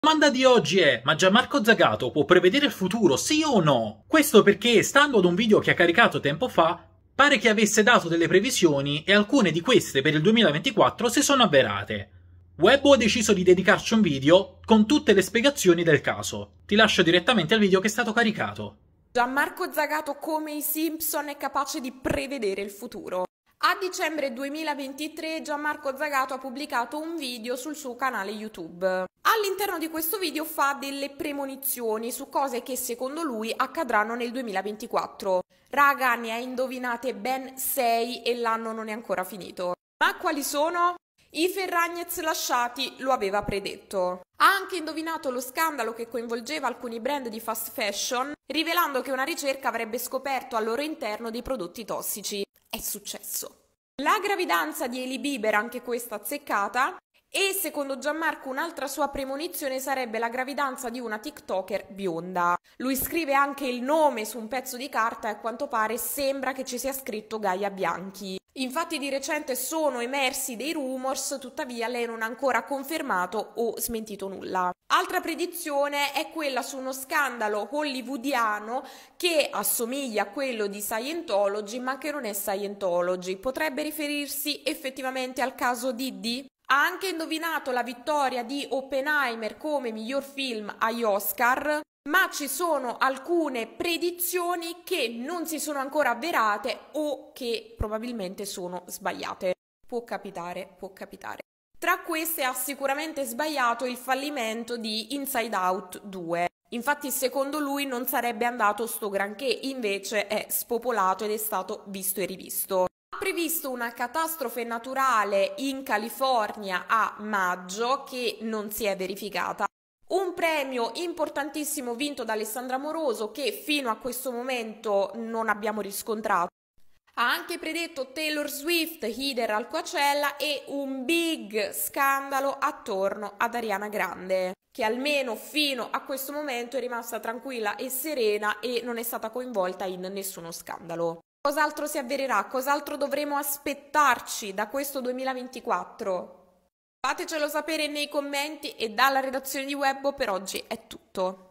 La domanda di oggi è: ma Gianmarco Zagato può prevedere il futuro, sì o no? Questo perché, stando ad un video che ha caricato tempo fa, pare che avesse dato delle previsioni e alcune di queste per il 2024 si sono avverate. Webbo ha deciso di dedicarci un video con tutte le spiegazioni del caso. Ti lascio direttamente al video che è stato caricato. Gianmarco Zagato, come i Simpson, è capace di prevedere il futuro. A dicembre 2023 Gianmarco Zagato ha pubblicato un video sul suo canale YouTube. All'interno di questo video fa delle premonizioni su cose che secondo lui accadranno nel 2024. Raga, ne ha indovinate ben 6 e l'anno non è ancora finito. Ma quali sono? I Ferragnez lasciati, lo aveva predetto. Ha anche indovinato lo scandalo che coinvolgeva alcuni brand di fast fashion, rivelando che una ricerca avrebbe scoperto al loro interno dei prodotti tossici. È successo. La gravidanza di Hailey Bieber, anche questa azzeccata, e secondo Gianmarco un'altra sua premonizione sarebbe la gravidanza di una TikToker bionda. Lui scrive anche il nome su un pezzo di carta e a quanto pare sembra che ci sia scritto Gaia Bianchi. Infatti di recente sono emersi dei rumors, tuttavia lei non ha ancora confermato o smentito nulla. Altra predizione è quella su uno scandalo hollywoodiano che assomiglia a quello di Scientology ma che non è Scientology. Potrebbe riferirsi effettivamente al caso Diddy? Ha anche indovinato la vittoria di Oppenheimer come miglior film agli Oscar, ma ci sono alcune predizioni che non si sono ancora avverate o che probabilmente sono sbagliate. Può capitare, può capitare. Tra queste ha sicuramente sbagliato il fallimento di Inside Out 2. Infatti secondo lui non sarebbe andato sto granché, invece è spopolato ed è stato visto e rivisto. Ha previsto una catastrofe naturale in California a maggio che non si è verificata. Un premio importantissimo vinto da Alessandra Moroso che fino a questo momento non abbiamo riscontrato. Ha anche predetto Taylor Swift, Heather al Coachella e un big scandalo attorno ad Ariana Grande, che almeno fino a questo momento è rimasta tranquilla e serena e non è stata coinvolta in nessuno scandalo. Cos'altro si avvererà? Cos'altro dovremo aspettarci da questo 2024? Fatecelo sapere nei commenti e dalla redazione di Webbo per oggi è tutto.